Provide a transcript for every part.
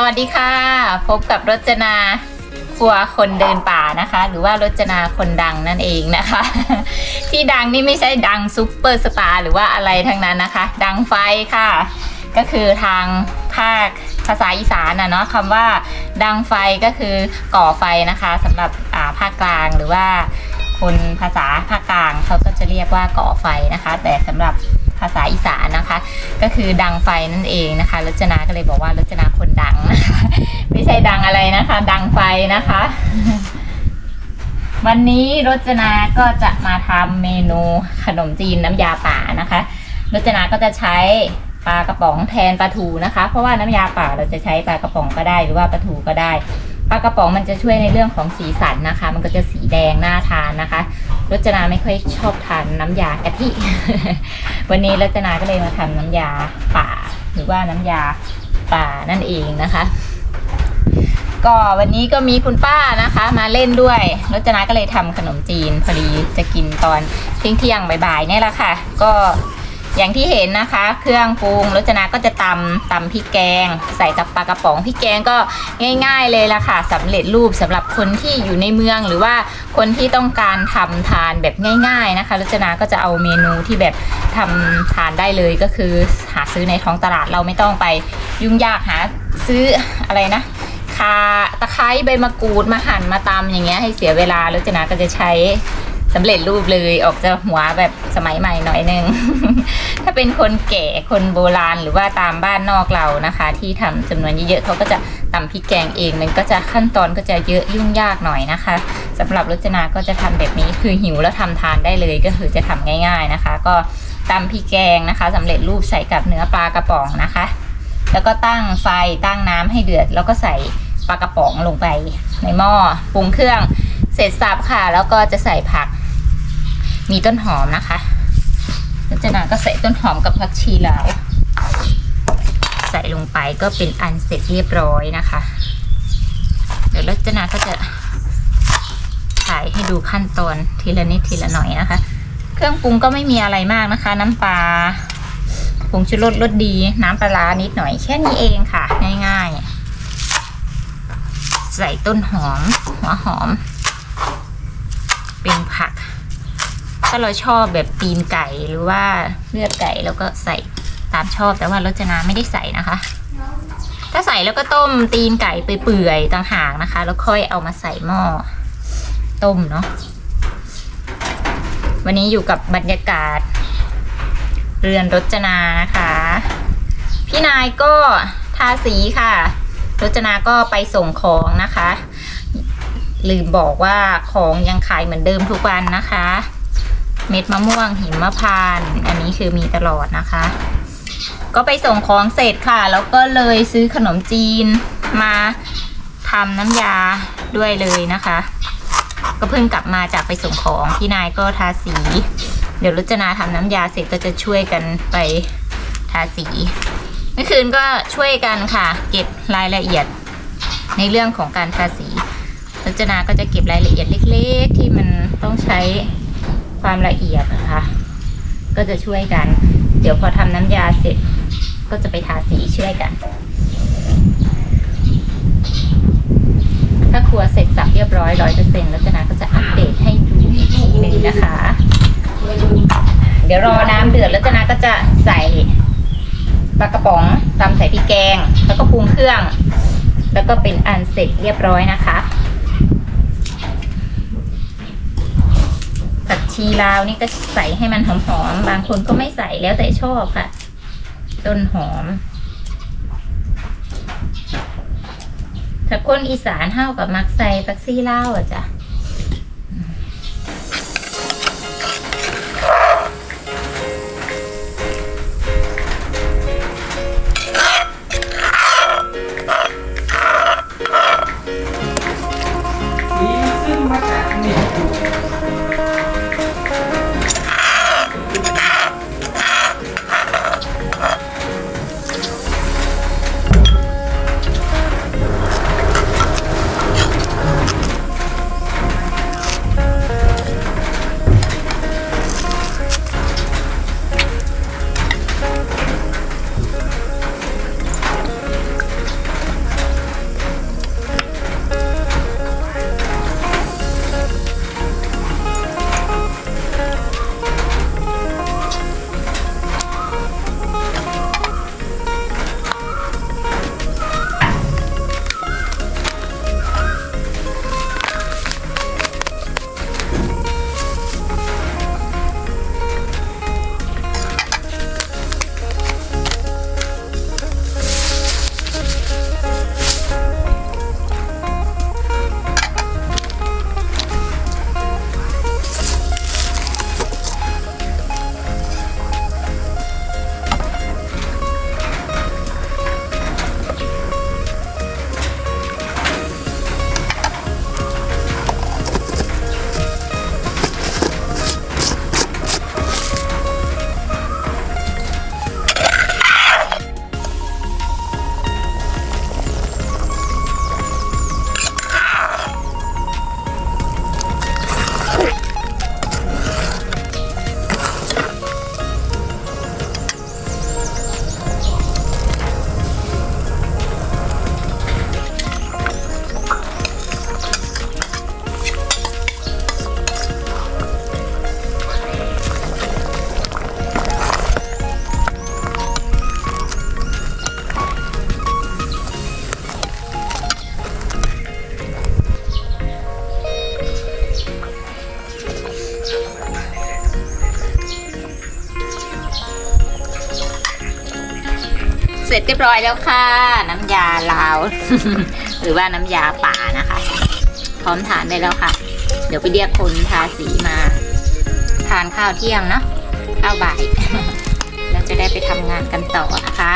วัสดีค่ะพบกับรจนาครัวคนเดินป่านะคะหรือว่ารจนาคนดังนั่นเองนะคะที่ดังนี่ไม่ใช่ดังซุปเปอร์สตาร์หรือว่าอะไรทั้งนั้นนะคะดังไฟค่ะก็คือทางภาษาอีสานเนาะคำว่าดังไฟก็คือก่อไฟนะคะสำหรับภาคกลางหรือว่าคนภาษาภาคกลางเขาก็จะเรียกว่าก่อไฟนะคะแต่สำหรับภาษาอีสานนะคะก็คือดังไฟนั่นเองนะคะรจนาก็เลยบอกว่ารจนาคนดังนะคะไม่ใช่ดังอะไรนะคะดังไฟนะคะวันนี้รจนาก็จะมาทำเมนูขนมจีนน้ำยาป่านะคะรจนาก็จะใช้ปลากระป๋องแทนปลาทูนะคะเพราะว่าน้ำยาป่าเราจะใช้ปลากระป๋องก็ได้หรือว่าปลาทูก็ได้ปลากระป๋องมันจะช่วยในเรื่องของสีสันนะคะมันก็จะสีแดงน่าทานนะคะรจนาไม่ค่อยชอบทานน้ำยากะทิ วันนี้รจนาก็เลยมาทำน้ำยาป่าหรือว่าน้ำยาป่านั่นเองนะคะก็วันนี้ก็มีคุณป้านะคะมาเล่นด้วยรจนาก็เลยทำขนมจีนพอดีจะกินตอนเที่ยงบ่ายๆนี่แหละค่ะก็อย่างที่เห็นนะคะเครื่องปรุงรจนาก็จะตำพริกแกงใส่กับปลากระป๋องพริกแกงก็ง่ายๆเลยละค่ะสำเร็จรูปสำหรับคนที่อยู่ในเมืองหรือว่าคนที่ต้องการทำทานแบบง่ายๆนะคะรจนาก็จะเอาเมนูที่แบบทำทานได้เลยก็คือหาซื้อในท้องตลาดเราไม่ต้องไปยุ่งยากหาซื้ออะไรนะข่าตะไคร้ใบมะกรูดมาหั่นมาตำอย่างเงี้ยให้เสียเวลารจนาก็จะใช้สำเร็จรูปเลยออกจะหัวแบบสมัยใหม่หน่อยนึง ถ้าเป็นคนแก่คนโบราณหรือว่าตามบ้านนอกเรานะคะที่ทำจำนวนเยอะๆเขาก็จะตำพริกแกงเองมันก็จะขั้นตอนก็จะเยอะยุ่งยากหน่อยนะคะสำหรับรจนาก็จะทำแบบนี้คือหิวแล้วทำทานได้เลยก็คือจะทำง่ายๆนะคะก็ตำพริกแกงนะคะสำเร็จรูปใส่กับเนื้อปลากระป๋องนะคะแล้วก็ตั้งไฟตั้งน้ำให้เดือดแล้วก็ใส่ปลากระป๋องลงไปในหม้อปรุงเครื่องเสร็จสับค่ะแล้วก็จะใส่ผักมีต้นหอมนะคะรจนาก็ใส่ต้นหอมกับผักชีลาวใส่ลงไปก็เป็นอันเสร็จเรียบร้อยนะคะเดี๋ยวรจนาก็จะถ่ายให้ดูขั้นตอนทีละนิดทีละหน่อยนะคะเครื่องปรุงก็ไม่มีอะไรมากนะคะน้ำปลาผงชูรสรสดีน้ำปลานิดหน่อยแค่นี้เองค่ะง่ายๆใส่ต้นหอมหัวหอมเป็นผักถ้าเราชอบแบบตีนไก่หรือว่าเลือดไก่แล้วก็ใส่ตามชอบแต่ว่ารจนาไม่ได้ใส่นะคะถ้าใส่แล้วก็ต้มตีนไก่เปื่อยๆต่างหากนะคะแล้วค่อยเอามาใส่หม้อต้มเนาะวันนี้อยู่กับบรรยากาศเรือนรจนานะคะพี่นายก็ทาสีค่ะรจนาก็ไปส่งของนะคะลืมบอกว่าของยังขายเหมือนเดิมทุกวันนะคะเม็ดมะม่วงหิมพานต์อันนี้คือมีตลอดนะคะก็ไปส่งของเสร็จค่ะแล้วก็เลยซื้อขนมจีนมาทำน้ำยาด้วยเลยนะคะก็เพิ่งกลับมาจากไปส่งของพี่นายก็ทาสีเดี๋ยวรจนาทำน้ำยาเสร็จก็จะช่วยกันไปทาสีเมื่อคืนก็ช่วยกันค่ะเก็บรายละเอียดในเรื่องของการทาสีรจนาก็จะเก็บรายละเอียดเล็กๆที่มันต้องใช้ความละเอียดนะคะก็จะช่วยกันเดี๋ยวพอทำน้ำยาเสร็จก็จะไปทาสีช่วยกันถ้าครัวเสร็จสับเรียบร้อย100%รจนาก็จะอัปเดตให้ดูอีกทีหนึ่งนะคะเดี๋ยวรอน้ำเดือดรจนาก็จะใส่ปลากระป๋องตำใส่พริกแกงแล้วก็ปรุงเครื่องแล้วก็เป็นอันเสร็จเรียบร้อยนะคะผักชีลาวนี่ก็ใส่ให้มันหอมๆบางคนก็ไม่ใส่แล้วแต่ชอบค่ะต้นหอมถ้าคนอีสานเท่ากับมักใส่ผักชีลาวอ่ะจ้ะเสร็จเรียบร้อยแล้วค่ะน้ำยาลาว หรือว่าน้ำยาป่านะคะพร้อมทานได้แล้วค่ะเดี๋ยวไปเรียกคนทาสีมาทานข้าวเที่ยงเนาะข้าวบ่าย แล้วจะได้ไปทำงานกันต่อนะคะ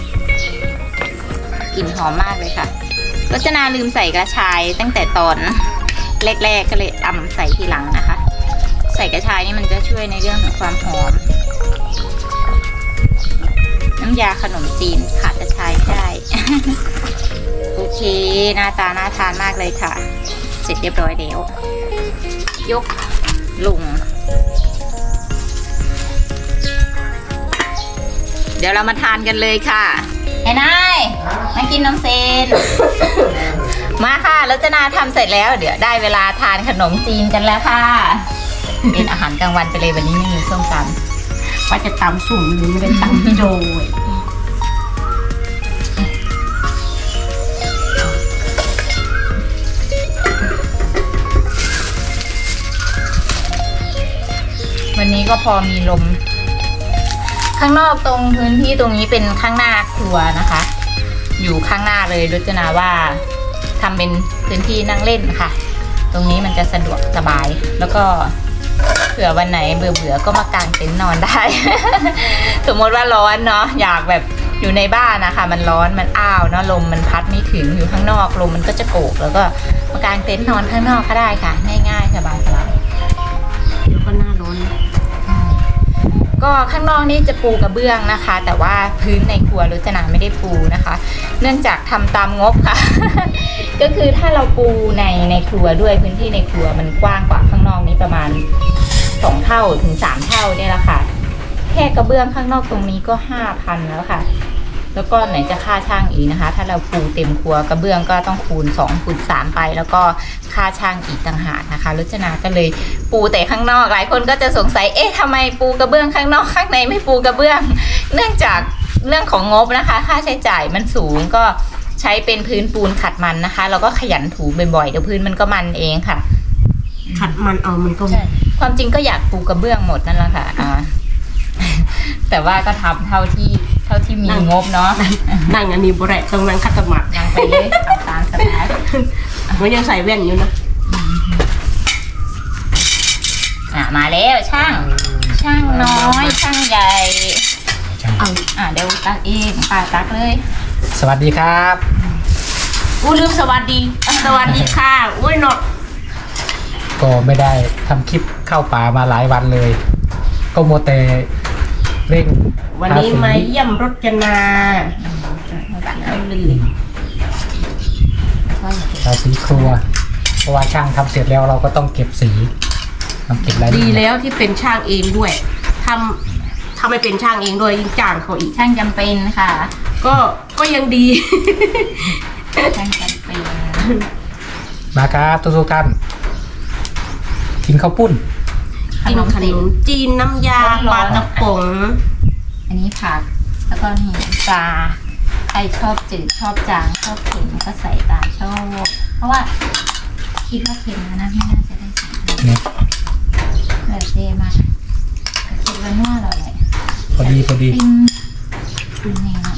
กลิ่นหอมมากเลยค่ะรจนาลืมใส่กระชายตั้งแต่ตอนแรกๆก็เลยใส่ทีหลังนะคะใส่กระชายนี่มันจะช่วยในเรื่องของความหอมน้ำยาขนมจีนขาดกระชายไม่ได้ โอเคหน้าตาน่าทานมากเลยค่ะเสร็จเรียบร้อยแล้วยกลงเดี๋ยวเรามาทานกันเลยค่ะไอ้นายมากินน้ำเซน มาค่ะแล้วจะนาทำเสร็จแล้วเดี๋ยวได้เวลาทานขนมจีนกันแล้วค่ะเป็นอาหารกลางวันไปเลยวันนี้ไม่มีส้มตำว่าจะตำสุ่มหรือไม่ได้ตำโดยวันนี้ก็พอมีลมข้างนอกตรงพื้นที่ตรงนี้เป็นข้างหน้าครัวนะคะ อยู่ข้างหน้าเลยรจนาว่าทำเป็นพื้นที่นั่งเล่นค่ะตรงนี้มันจะสะดวกสบายแล้วก็เผื่อวันไหนเบื่อก็มากางเต็นท์นอนได้ สมมติว่าร้อนเนาะอยากแบบอยู่ในบ้านนะคะมันร้อนมันอ้าวเนาะลมมันพัดไม่ถึงอยู่ข้างนอกลมมันก็จะโกกแล้วก็มากางเต็นท์นอนข้างนอกก็ได้ค่ะง่ายๆสบายๆเดี๋ยวก็หน้าร้อนก็ข้างนอกนี่จะปูกระเบื้องนะคะ แต่ว่าพื้นในครัวรจนาไม่ได้ปูนะคะ เนื่องจากทำตามงบค่ะ ก็คือถ้าเราปูในครัวด้วยพื้นที่ในครัวมันกว้างกว่าข้างนอกนี้ประมาณ2 เท่าถึง3 เท่าเนี่ยแหละค่ะแค่กระเบื้องข้างนอกตรงนี้ก็ 5,000 แล้วค่ะแล้วก็ไหนจะค่าช่างอีกนะคะถ้าเราปูเต็มครัวกระเบื้องก็ต้องคูณ2คูณ3ไปแล้วก็ค่าช่างอีกต่างหากนะคะรจนาก็เลยปูแต่ข้างนอกหลายคนก็จะสงสัยเอ๊ะทำไมปูกระเบื้องข้างนอกข้างในไม่ปูกระเบื้องเนื่องจากเรื่องของงบนะคะค่าใช้จ่ายมันสูงก็ใช้เป็นพื้นปูนขัดมันนะคะแล้วก็ขยันถูบ่อยๆเดี๋ยวพื้นมันก็มันเองค่ะขัดมันเอามันก็ความจริงก็อยากปูกระเบื้องหมดนั่นแหละค่ะแต่ว่าก็ทำเท่าที่มีงบเนาะนั่งอันนี้บริตรงนั้นขัดสมาธินั่งไปเลยตามสบายมันยังใส่แว่นอยู่นะมาแล้วช่างน้อยช่างใหญ่เดี๋ยวตักเองป้าตักเลยสวัสดีครับลืมสวัสดีค่ะอุ้ยหนอก็ไม่ได้ทำคลิปเข้าป่ามาหลายวันเลยก็มัวแต่เร่งวันนี้มาเยี่ยมรจนาทาสีครัวเพราะว่าช่างทำเสร็จแล้วเราก็ต้องเก็บสีเก็บรายละเอียดดีแล้วที่เป็นช่างเองด้วยทำไม่เป็นช่างเองด้วยยิ่งจ้างเขาอีกช่างจำเป็นค่ะก็ยังดีช่างจำเป็นมาครับทุกท่านกินข้าวปุ้นกินขนมจีนน้ำยาปลากระป๋องอันนี้ผักแล้วก็นี่ปลาใครชอบจืดชอบจางชอบเค็มก็ใส่ตามชอบเพราะว่าคิดว่าเค็มนะไม่น่าจะได้ใส่แบบเจมาคิดว่านัวเราเลยพอดีนี่เนาะ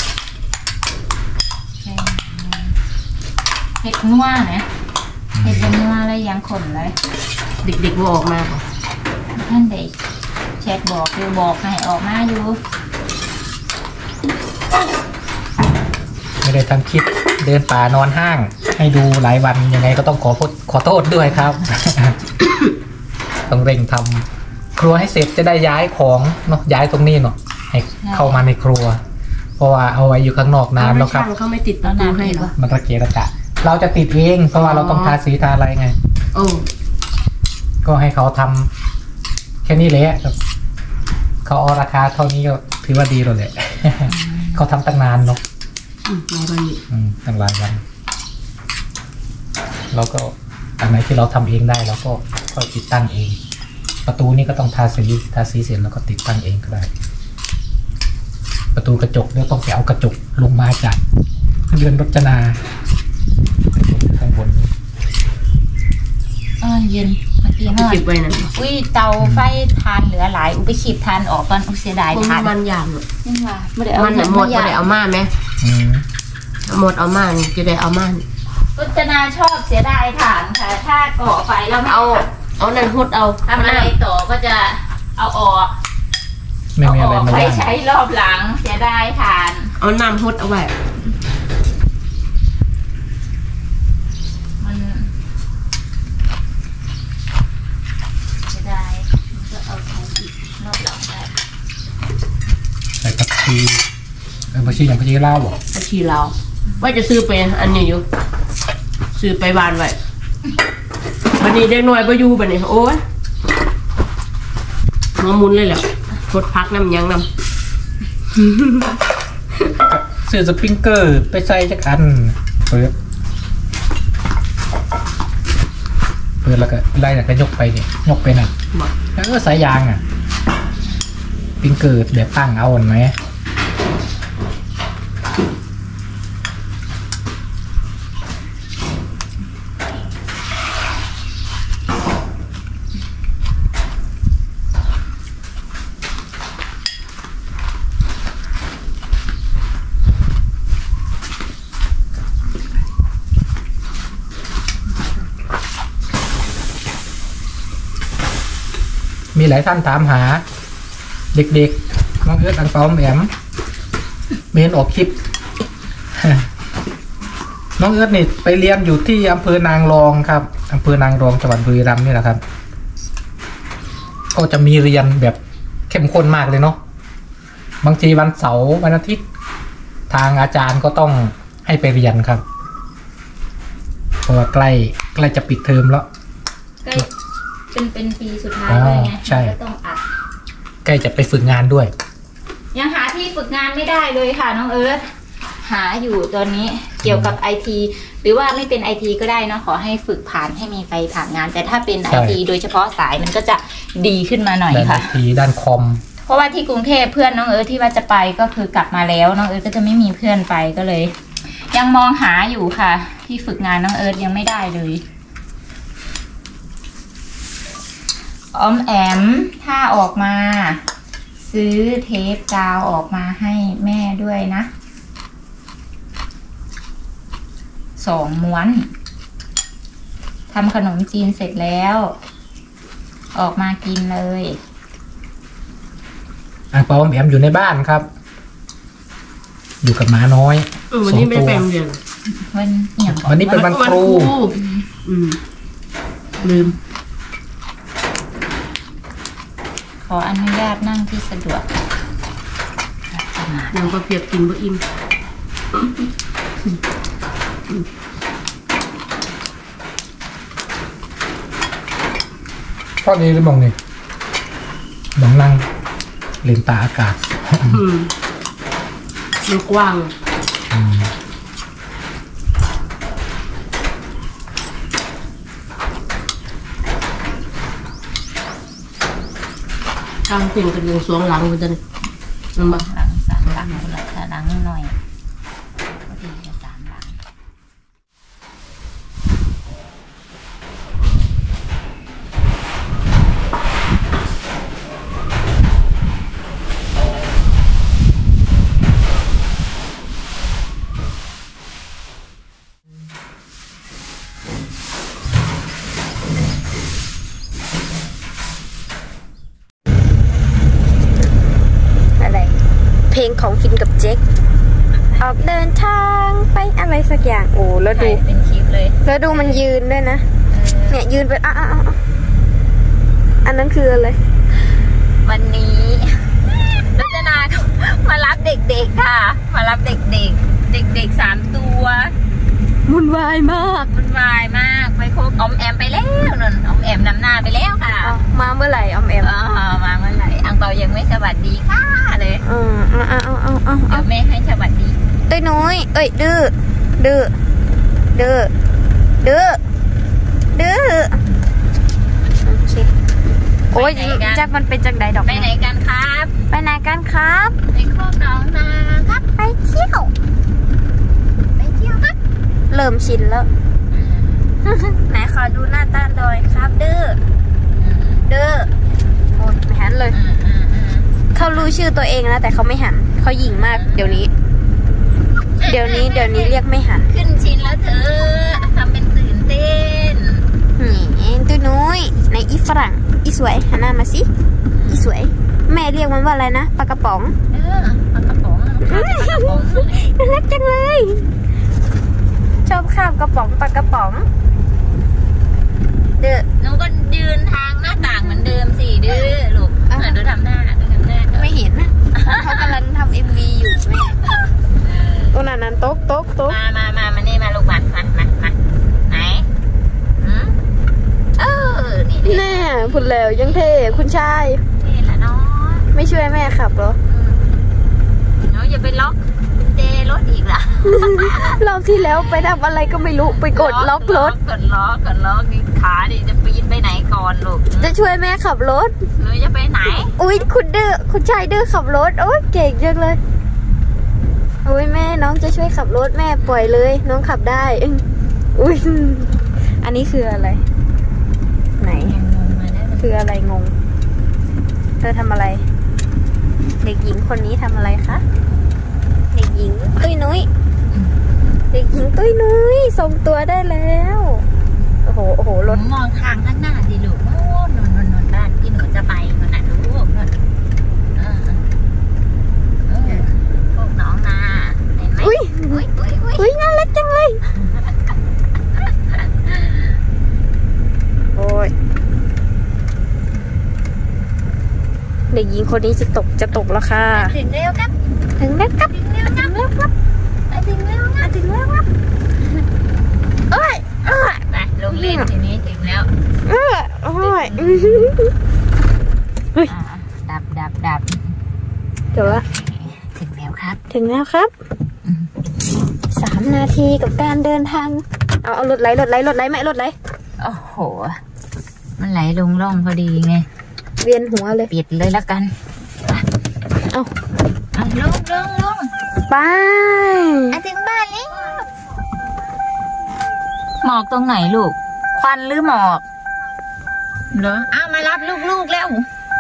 เผ็ดนัวนะเผ็ดนัวแล้วยังขมเลยเด็กๆบอกมาท่านเด็กแชทบอกให้ออกมาอยู่ไม่ได้ทำคลิปเดินป่านอนห้างให้ดูหลายวันยังไงก็ต้องขอโทษด้วยครับ ต้องเร่งทำครัวให้เสร็จจะได้ย้ายของเนาะย้ายตรงนี้เนาะให้เข้ามาในครัวเพราะว่าเอาไว้อยู่ข้างนอกนานแล้วครับเขาไม่ติดประตูให้หรอมันระเกะระกะเราจะติดเองเพราะว่าเราต้องทาสีทาอะไรไงก็ให้เขาทำแค่นี้เลยครับเขาเอาราคาเท่านี้ก็ถือว่าดีแล้วแหละ เขาทำตั้งนานเนาะหลายวันตั้งหลายวันเราก็อันไหนที่เราทำเองได้เราก็ติดตั้งเองประตูนี่ก็ต้องทาสีเสร็จแล้วก็ติดตั้งเองก็ได้ประตูกระจกเนี่ยต้องไปเอากระจกลงมาจากเรือนรจนาข้างบนเย็นมากินปีฮอดเก็บไว้นะอุ้ยเตาไฟทานเหลือหลายอุไปขีบทานออกก่อนอุเสียดายทานมันอย่างนี่ว่าไม่ได้เอามันหมดไม่ได้เอามาไหมอืมหมดเอามาจะได้เอามารุจนาชอบเสียดายทานค่ะ ถ้าก่อไฟแล้วไม่เอานั่นหดเอาทำอะไรต่อก็จะเอาออกไม่มีอะไรมาไปย่างใช้รอบหลังเสียดายทานเอาน้ำหดเอาไว้มันเสียดายมันก็เอาใช้อีกรอบหลังได้ใส่ผักชีผักชีอย่างผักชีลาวบอกอาชีเราว่าจะซื้อไปอันนี้อยู่ซื้อไปบ้านไว้วันนี้เด็กน้อยไปอยู่บันนี้โอ้ยหัวมุนเลยแหละกดพักน้ำยังน้ำซื้อสปริงเกอร์ไปใส่จักอันเปิดแล้วก็ไล่แล้วก็ยกไปเนี่ยยกไปน่ะบอกแล้วก็สายยางอ่ะสปริงเกอร์แบบตั้งเอาอันไหมมีหลายท่านถามหา เด็กๆน้องเอิร์ธอังเปาแอมเมนออกคลิป น้องเอิร์ธนี่ไปเรียนอยู่ที่อำเภอนางรองครับอำเภอนางรองจังหวัดบุรีรัมย์นี่แหละครับ ก็จะมีเรียนแบบเข้มข้นมากเลยเนาะบางทีวันเสาร์วันอาทิตย์ทางอาจารย์ก็ต้องให้ไปเรียนครับเพราะว่าใกล้จะปิดเทอมแล้วใกล้เป็นปีสุดท้ายเลยไงใช่ก็ต้องอัดใกล้จะไปฝึกงานด้วยยังหาที่ฝึกงานไม่ได้เลยค่ะน้องเอิร์ธหาอยู่ตอนนี้เกี่ยวกับไอทีหรือว่าไม่เป็นไอทีก็ได้เนอะขอให้ฝึกผ่านให้มีไปผ่านงาน แต่ถ้าเป็นไอทีโดยเฉพาะสายมันก็จะดีขึ้นมาหน่อยด้านไอค่ะทีด้านคอมเพราะว่าที่กรุงเทพเพื่อนน้องเอิร์ธที่ว่าจะไปก็คือกลับมาแล้วน้องเอิร์ธก็จะไม่มีเพื่อนไปก็เลย ยังมองหาอยู่ค่ะ ที่ฝึกงานน้องเอิร์ธยังไม่ได้เลยออมแอมถ้าออกมา ซื้อเทปกาวออกมาให้แม่ด้วยนะ2 ม้วนทำขนมจีนเสร็จแล้ว ออกมากินเลยอังเปาแอมอยู่ในบ้านครับ อยู่กับหมาน้อยวันนี้ไม่ได้ไปโรงเรียนวันอย่างวันนี้เป็นวันครูลืมขออนุญาตนั่งที่สะดวกยังก็เพียบกินบ่อิ่มข้อนี้หรือบ้างนี่บังนั่งเล่นตาอากาศมันกว้างทางเป็นกันวงสวงหลังมันจะมันมาหลัง3 หลังเลยถ้าหลังหน่อยก็ดีจะ3 หลังอะไรเพลงของฟินกับเจ๊กออกเดินทางไปอะไรสักอย่างโอ้แล้วดูเป็นคลิปเลยแล้วดูมันยืนด้วยนะเนี่ยยืนไปอันนั้นคืออะไรวันนี้รัตนามารับเด็กๆค่ะ มารับเด็กๆ3 ตัววุ่นวายมากวุ่นวายมากไปโคกออมแอมไปแล้วนนออมแอมนำหน้าไปแล้วค่ะมาเมื่อไหร่ออมแอมมาเมื่อไหร่อังเปายังไม่สวัสดีค่ะเลยเอาเดี๋ยวแม่ให้สวัสดีตุ้ยน้อยเอ้ยดื้อโอเคโอ้ยจักมันเป็นจังใดดอกไปไหนกันครับไปไหนกันครับไปโคกหนองนาครับไปเที่ยวครับเริ่มชินแล้ว ไหนขอดูหน้าตาหน่อยครับดื้อเด้อโอ้ยไม่หันเลยเขารู้ชื่อตัวเองนะแต่เขาไม่หันเขาหยิ่งมากเดี๋ยวนี้เรียกไม่หันขึ้นชินแล้วเธอทำเป็นตื่นเต้นนี่ตัวนุ้ยในอีฝรั่งอีสวยหันหน้ามาสิอีสวยแม่เรียกมันว่าอะไรนะปลากระป๋องปลากระป๋องปลากระป๋องน่ารักจังเลยชอบข้ามกระป๋องปลากระป๋องเด้อหนูก็ยืนทางหน้าต่างเหมือนเดิมสิดื้อลูกดูทำหน้าไม่เห็นนะเขากำลังทำ MV อยู่แม่โอ้นั่นโต๊ะมานี่มาลูกมาไหนนี่แน่พูดแล้วยังเท่คุณชายนี่แหละเนาะไม่ช่วยแม่ขับเหรอหนูอย่าไปล็อกเจรถอีกล่ะรอบที่แล้วไปทำอะไรก็ไม่รู้ไปกดล็อกรถกดล็อกนี่ขาดิจะปีนไปไหนก่อนลูกจะช่วยแม่ขับรถหนูจะไปไหนอุ้ยคุณชายดื้อขับรถโอ้ยเก่งจังเลยโอ้ยแม่น้องจะช่วยขับรถแม่ปล่อยเลยน้องขับได้อุ้ยอันนี้คืออะไรไหนคืออะไรงงเธอทำอะไรเด็กหญิงคนนี้ทำอะไรคะเด็กหญิงตุ้ยนุ้ยเด็กหญิงตุ้ยนุ้ยทรงตัวได้แล้วโอ้โหรถมองทางข้างหน้าสิลูกโน่นบ้านที่หนูจะไปมันน่ะลูกนั่นพวกน้องนาเห็นไหมอุ้ยน่ารักจังเลยโอ้ยเด็กหญิงคนนี้จะตกแล้วค่ะถึงแล้วครับโอ้ยไปลงเล่นทีนี้ถึงแล้วโอ้ยดับจบละถึงแล้วครับ3 นาทีกับการเดินทางเอารถไหลไหมรถไหลโอ้โหมันไหลลงร่องพอดีไงเวียนหัวเลยปิดเลยแล้วกันเอาลงไปถึงบ้านแล้วหมอกตรงไหนลูกควันหรือหมอกเหรอมารับลูกแล้ว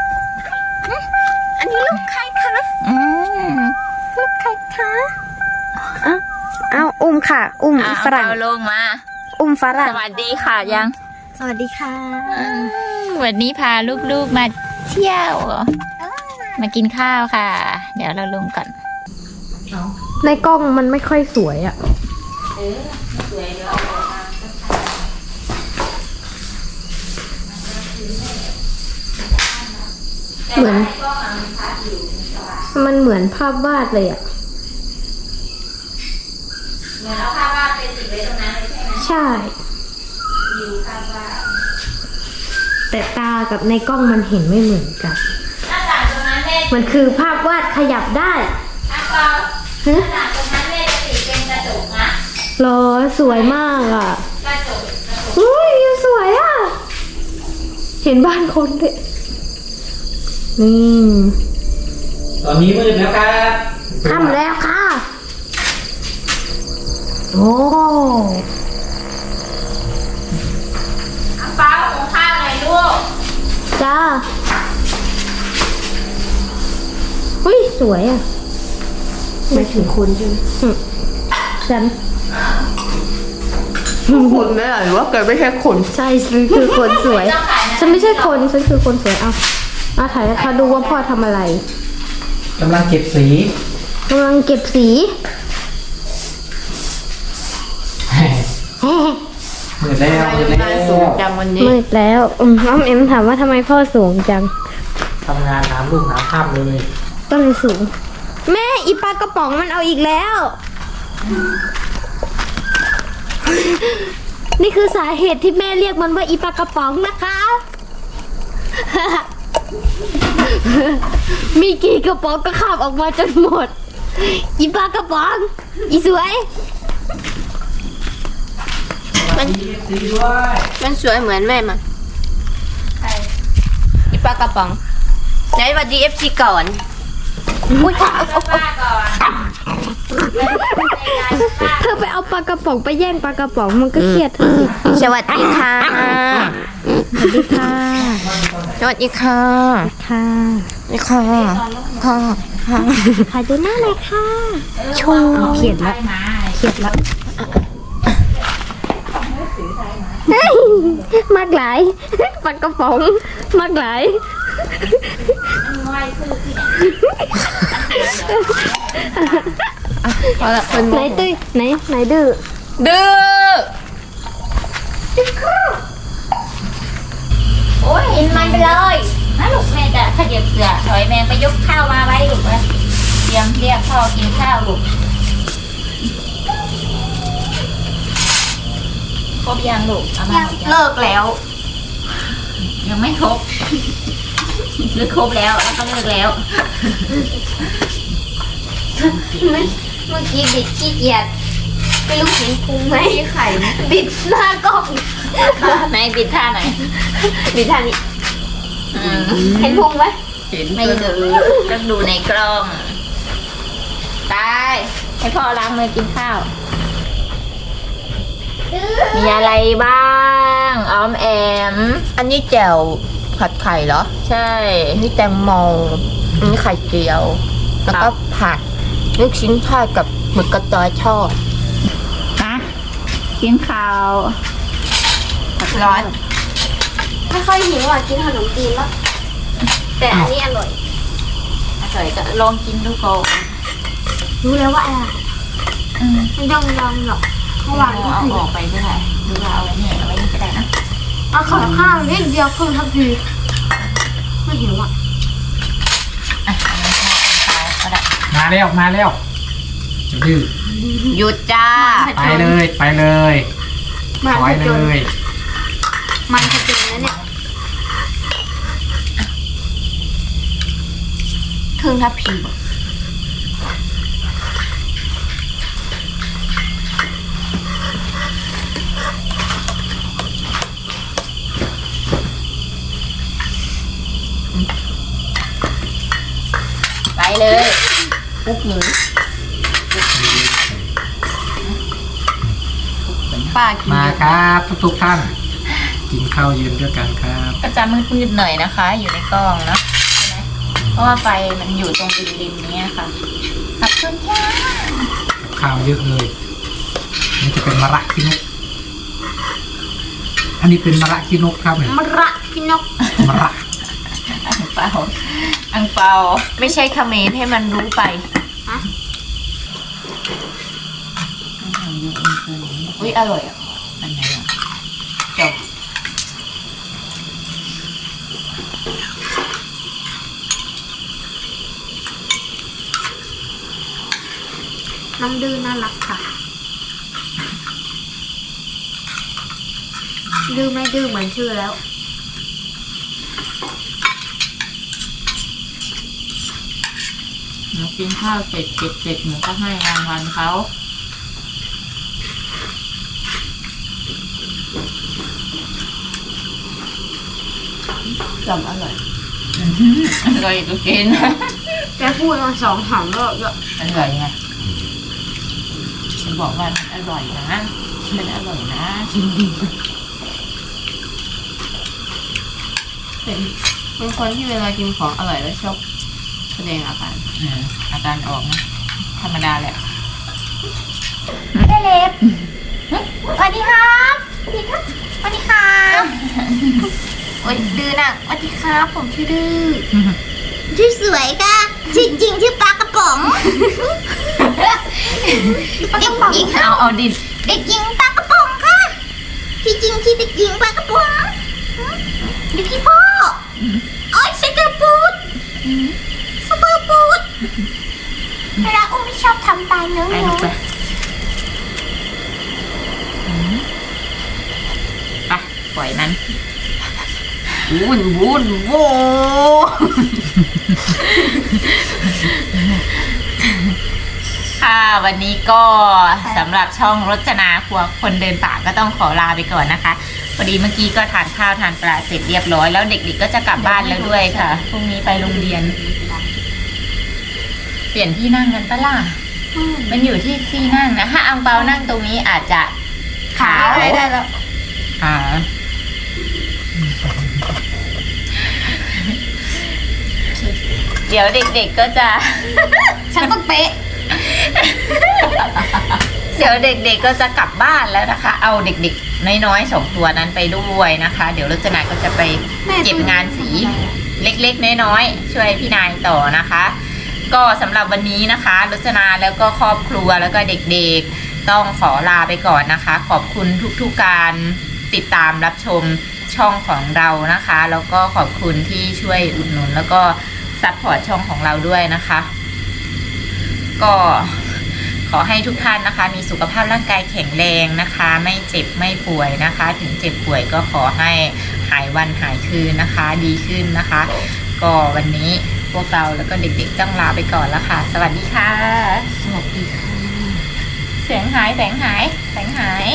อันนี้ลูกใครคะลูกใครคะเอาอุ้มค่ะอุ้มฝรั่งเอาลงมาอุ้มฝรั่งสวัสดีค่ะยังสวัสดีค่ะวันนี้พาลูกๆมาเที่ยวมากินข้าวค่ะเดี๋ยวเราลงก่อนในกล้องมันไม่ค่อยสวยอ่ะสวยเดี๋ยวเหมือนมันเหมือนภาพวาดเลยอ่ะเหมือนเอาภาพวาดไปติดไว้ตรงนั้นเลยใช่ไหมใช่ภาพวาดแต่ตากับในกล้องมันเห็นไม่เหมือนกันหน้าต่างตรงนั้นมันคือภาพวาดขยับได้หน้าต่างตรงนั้นจะติดเป็นกระจกนะหรอสวยมากอ่ะกระจกอุ้ยสวยอ่ะเห็นบ้านคนเลยตอนนี้มืดแล้วครับทำแล้วค่ะโอ้เปล่าของข้าวหน่อยลูกจ้าอุ้ยสวยอ่ะไม่ถึงคนใช่ไหมฉันคนไม่หรือว่าเกิดไม่ใช่คนใช่คือคนสวยฉันไม่ใช่คนฉันคือคนสวยเอาถ่ายให้เขาดูว่าพ่อทำอะไรกำลังเก็บสีมืดแล้วสูงจังวันนี้มืดแล้วน้องเอ็มถามว่าทำไมพ่อสูงจังทำงานหาลูกหาภาพเลยก็เลยสูงแม่อีปลากระป๋องมันเอาอีกแล้วนี่คือสาเหตุที่แม่เรียกมันว่าอีปลากระป๋องนะคะมีกี่กระป๋องก็ข้ามออกมาจนหมดอีปลากระป๋องอีสวยมันสวยเหมือนแม่มั้งอีปลากระป๋องไหนวัดดีFCก่อนอุ้ยเธอไปเอาปลากระป๋องไปแย่งปลากระป๋องมันก็เครียดเธอสิสวัสดีค่ะสวัสดีค่ะสวัสดีค่ะค่ะนี่ค่ะค่ะค่ะขอดูหน้าเลยค่ะโชว์เขียนแล้วเขียนแล้วมากหลายปากกระป๋องมากหลายพอละคนไหนตุ้ยไหนดื้อดื้อโอ้ยเห็นมันไปเลยนะลูกแม่จะขยับเสือถอยแมงไปยกข้าวมาไว้ลูกนะเตรียมเรียกพ่อกินข้าวลูกครบยังลูกเอามาเลิกแล้วยังไม่ครบหรือครบแล้วก็เลิกแล้วเมื่อกี้บิดขี้เกียจไม่รู้เห็นพุงไหมไข่บิดหน้ากล้องไหนบิดท่าไหนบิดทางนี้เห็นพุงไหมเห็นไม่ดูต้องดูในกล้องตายให้พ่อล้างมือกินข้าว มีอะไรบ้างออมแอมอันนี้แจ่วผัดไข่เหรอใช่อันนี้แตงโมอันนี้ไข่เจียว แล้วก็ผักลูกชิ้นทอดกับหมึกกระจอยทอดนะกินข้าวร้อนไม่ค่อยหิวอ่ะกินขนมจีนแล้วแต่อันนี้อร่อยอร่อยก็ลองกินดูก่อนรู้แล้วว่าอะไรไม่ต้องลองหรอกเมื่อวานเอาออกไปด้วยหรือว่าเอาไว้เนี่ยเอาไว้นี่ก็ได้นะเอาขอข้าวนิดเดียวครึ่งทัพพีไม่หิวอ่ะอ่ะเอาไว้ข้าวก็ได้มาแล้วจะดื้อหยุดจ้าไปเลยถอยเลยมันจะเป็นแล้วเนี่ยครึ่งทัพพีไปเลยปุ๊บเลยป้ากินมาครับทุกท่าน กินข้าวเย็นด้วยกันครับก็จะมืดๆหน่อยนะคะ อยู่ในกล้องเนอะใช่ไหมเพราะว่าไฟมันอยู่ตรงริมๆนี้ค่ะขอบคุณค่ะข้าวเยอะเลยนี่จะเป็นมะระขี้นกอันนี้เป็นมะระขี้นกครับเนี่ยมะระพี่นกมะระอังเปาอังเปาไม่ใช่เขมรให้มันรู้ไปอุ้ยอร่อยอ่ะอันไหนอ่ะจบน้องดื้อน่ารักค่ะดื้อไม่ดื้อเหมือนชื่อแล้วหนูกินข้าวเสร็จหนูก็ให้รางวัลเขาจำอร่อยอร่อยก็กินแกพูดมา2-3 รอบแล้วอร่อยไงฉันบอกว่ามันอร่อยนะมันอร่อยนะจริงเป็นคนที่เวลากินของอร่อยแล้วชอบแสดงอาการอาการออกนะธรรมดาแหละได้เล็บสวัสดีครับสวัสดีครับโอ้ยดื้อน่ะสวัสดีครับผมชื่อดื้อชื่อสวยค่ะชื่อจริงชื่อปลากระป๋องเด็กหญิงเอาดิเด็กหญิงปลากระป๋องค่ะที่จริงชื่อเด็กหญิงปลากระป๋องดูพี่พ่อโอ้ยสเกอร์ปูดสเปอร์ปูดเวลาอุ้มไม่ชอบทำตายเนื้อไปลูกไปไปปล่อยมันวุ่นโวค่ะวันนี้ก็สำหรับช่องรจนาครัวคนเดินป่าก็ต้องขอลาไปก่อนนะคะพอดีเมื่อกี้ก็ทานข้าวทานปลาเสร็จเรียบร้อยแล้วเด็กๆก็จะกลับบ้านแล้วด้วยค่ะพรุ่งนี้ไปโรงเรียน เปลี่ยนที่นั่งกันปะล่ะมันอยู่ที่นั่งนะถ้าอังเปานั่งตรงนี้อาจจะขาวได้แล้วอ่าเดี๋ยวเด็กๆก็จะฉันต้องเป๊ะเดี๋ยวเด็กๆก็จะกลับบ้านแล้วนะคะ เอาเด็กๆน้อยๆ2ตัวนั้นไปด้วยนะคะ เดี๋ยวรจนาก็จะไปเก็บงานสีเล็กๆน้อยๆช่วยพี่นายต่อนะคะ ก็สำหรับวันนี้นะคะรจนาแล้วก็ครอบครัวแล้วก็เด็กๆต้องขอลาไปก่อนนะคะ ขอบคุณทุกๆการติดตามรับชมช่องของเรานะคะ แล้วก็ขอบคุณที่ช่วยอุดหนุนแล้วก็ซัพพอร์ตช่องของเราด้วยนะคะ ก็ขอให้ทุกท่านนะคะมีสุขภาพร่างกายแข็งแรงนะคะ ไม่เจ็บไม่ป่วยนะคะ ถึงเจ็บป่วยก็ขอให้หายวันหายคืนนะคะ ดีขึ้นนะคะ ก็วันนี้พวกเราแล้วก็เด็กๆต้องลาไปก่อนแล้วค่ะ สวัสดีค่ะสวัสดีค่ะเสียงหายแสงหายแสงหาย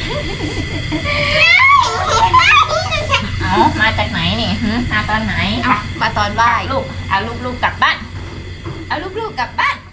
เอามาจากไหนนี่มาตอนไหนมาตอนบ่ายลูกเอาลูกๆกลับบ้านเอาลูกๆกลับบ้าน